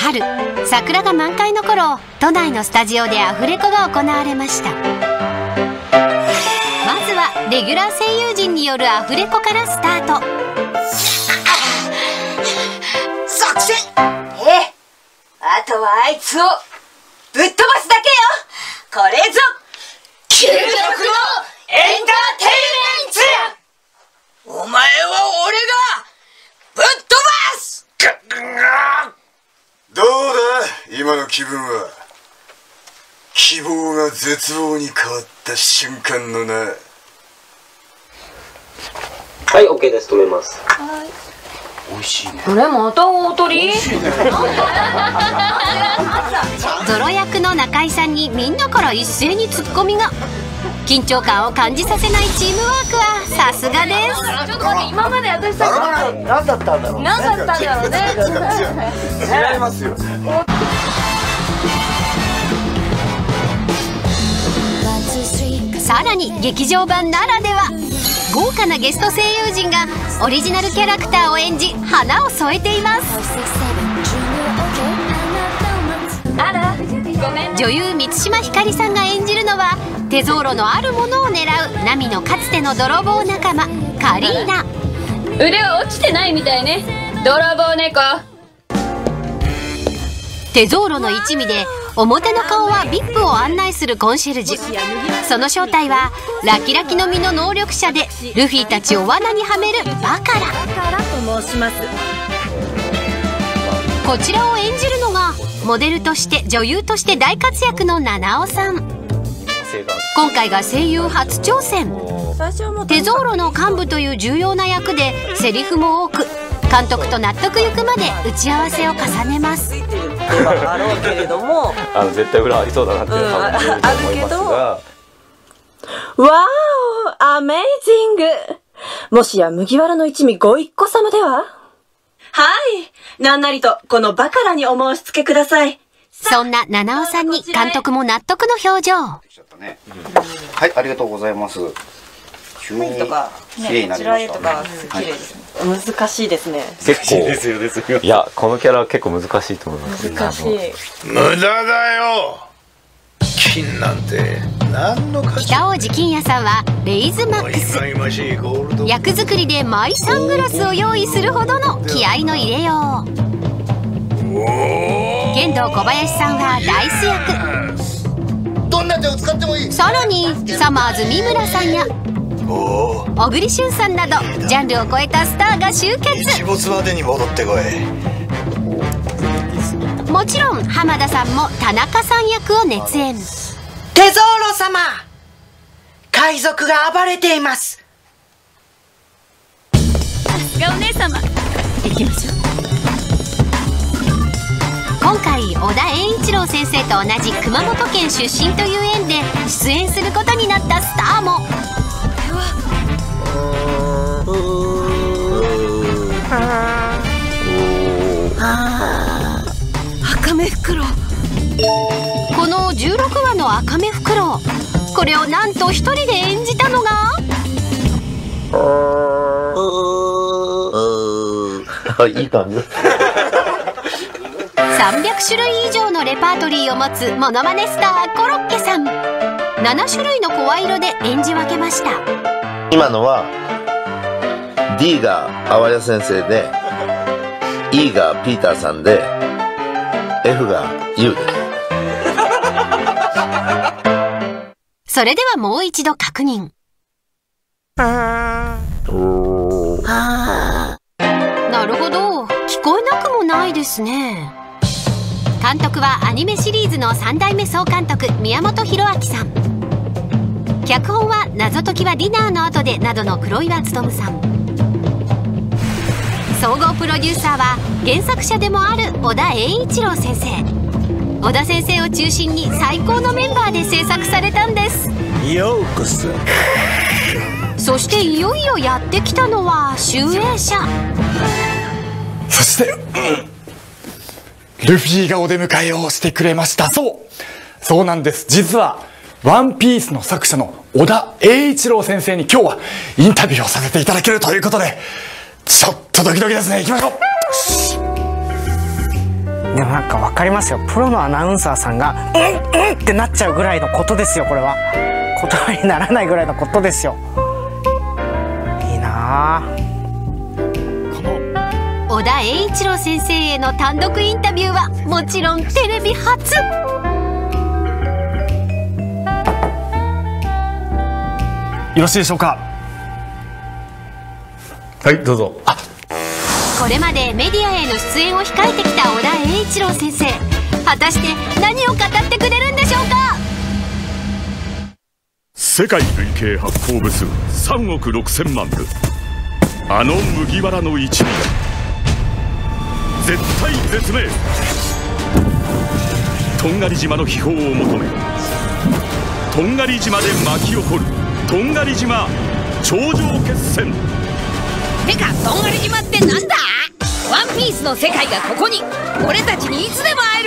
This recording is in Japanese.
春、桜が満開の頃、都内のスタジオでアフレコが行われました。まずはレギュラー声優陣によるアフレコからスタート。 作戦、あとはあいつをぶっ飛ばすだけよ。これぞ究極のエンターテインメントや。お前は俺がぶっ飛ばす。 どうだ今の気分は。希望が絶望に変わった瞬間のな。 はい、OK です。止めます。 美味しいね。 これまた大鳥。 ゾロ役の中井さんにみんなから一斉にツッコミが。緊張感を感じさせないチームワークはさすがです。 ちょっと待って、今まで私たち何だったんだろう。 何だったんだろうね。 違いますよ。 さらに劇場版ならでは豪華なゲスト声優陣がオリジナルキャラクターを演じ花を添えています。 あら、ごめん。 女優満島ひかりさんが演じるのはテゾーロのあるものを狙うナミのかつての泥棒仲間カリーナ。 腕は落ちてないみたいね、泥棒猫。 テゾーロの一味で表の顔は VIP を案内するコンシェルジュ。その正体はラキラキの実の能力者でルフィたちを罠にはめるバカラ。 と申します。 こちらを演じるのがモデルとして女優として大活躍の七尾さん。今回が声優初挑戦。テゾーロの幹部という重要な役でセリフも多く、監督と納得いくまで打ち合わせを重ねます。 あろうけれども絶対裏ありそうだなっていう感じだと思いますが、 わお、アメイジング。もしや麦わらの一味ご一行様では。はい、なんなりとこのバカラにお申し付けください。 そんな七尾さんに監督も納得の表情。 はい、ありがとうございます。急に綺麗になりましたね。 難しいですね。 結構いや、このキャラは結構難しいと思います。 難しい。 無駄だよ。金なんて何の価値。 北大路欣也さんはレイズマックス。役作りでマイサングラスを用意するほどの気合の入れよう。剣道小林さんはダイス役。 どんな手を使ってもいい。 さらにサマーズ三村さんや小栗旬さんなどジャンルを超えたスターが集結。 日没までに戻ってこい。 もちろん浜田さんも田中さん役を熱演。 テゾーロ様、海賊が暴れています。 さすがお姉様。行きましょう。 今回小田栄一郎先生と同じ熊本県出身という縁で出演することになったスターも。 赤目フクロウ。 この16話の赤目フクロウ、これをなんと一人で演じたのがいい感じ。 300種類以上のレパートリーを持つモノマネスターコロッケさん。7種類の声色で演じ分けました。 今のは D が淡谷先生で E がピーターさんで F が U です。 それではもう一度確認。なるほど、聞こえなくもないですね。監督はアニメシリーズの3代目総監督宮本浩明さん。脚本は謎解きはディナーの後でなどの黒岩勉さん。総合プロデューサーは原作者でもある小田栄一郎先生。小田先生を中心に最高のメンバーで制作されたんです。 ようこそ。 そしていよいよやってきたのは集英社。 そして、ルフィがお出迎えをしてくれました。そうなんです。実はワンピースの作者の小田栄一郎先生に今日はインタビューをさせていただけるということで、ちょっとドキドキですね。行きましょう。 でもなんか分かりますよ、プロのアナウンサーさんが「うんってなっちゃうぐらいのことですよ。これは言葉にならないぐらいのことですよ。いいなあ。 小田栄一郎先生への単独インタビューはもちろんテレビ初。 よろしいでしょうか。はい、どうぞ。 これまでメディアへの出演を控えてきた小田栄一郎先生、果たして何を語ってくれるんでしょうか。 世界累計発行部数3億6000万部、あの麦わらの一味が絶体絶命。とんがり島の秘宝を求め、とんがり島で巻き起こるとんがり島頂上決戦。 てかとんがり島ってなんだ。ワンピースの世界がここに。俺たちにいつでも会